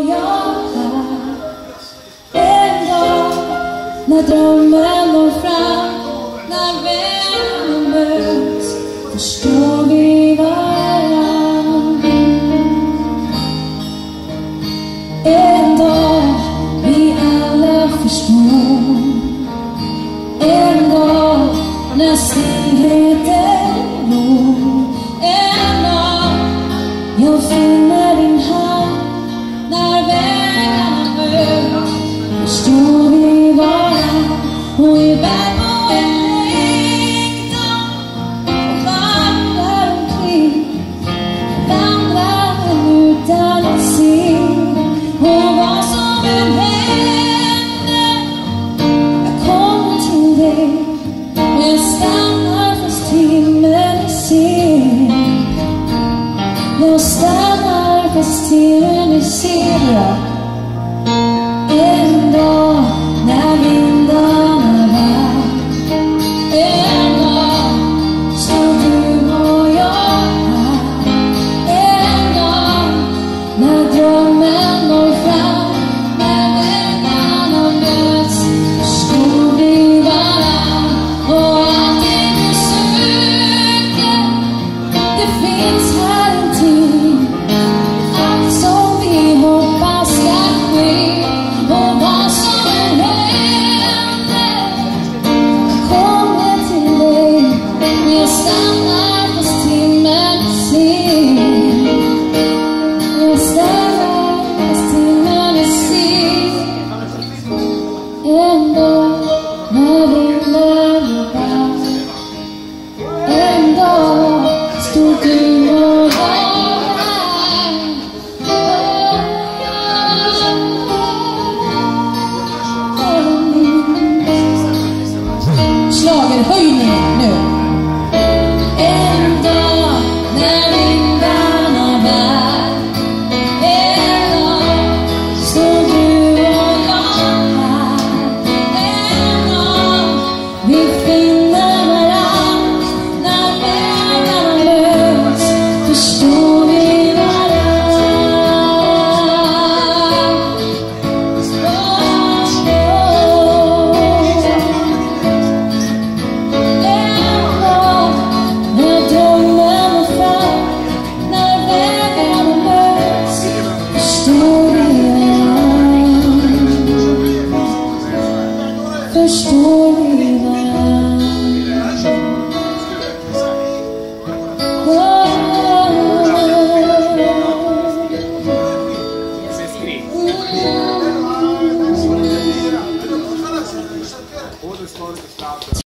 jag här. En dag när drömmen når fram, när vägarna möts, förstår vi varann. En dag vi alla förstår, en dag när stillheten når, en dag jag finner din hand, när vägarna möts, förstår vi varann. Och i världen och en längtan och vandrar omkring, vandrar utan att se. Och vad som än händer, jag kommer till dig, och jag stannar fast timmen är sen. Jag stannar fast timmen är sen. En dag när vindarna bär, en dag står du och jag här. En dag när drömmen når fram, när vägarna möts, förstår vi varann. Och allt det du söker, det finns här intill. Allt som vi hoppas ska ske, och vad som än händer, jag kommer till dig, och jag stannar fast timmen är sen. Jag stannar fast timmen är sen. En dag när vindarna bär, en dag stod du och jag här. Schlagerhöjning nu. En dag när vindarna bär, en dag står du och jag här. En dag vi finner varann, när vägarna möts, förstår vi varann. Förstår vi varann.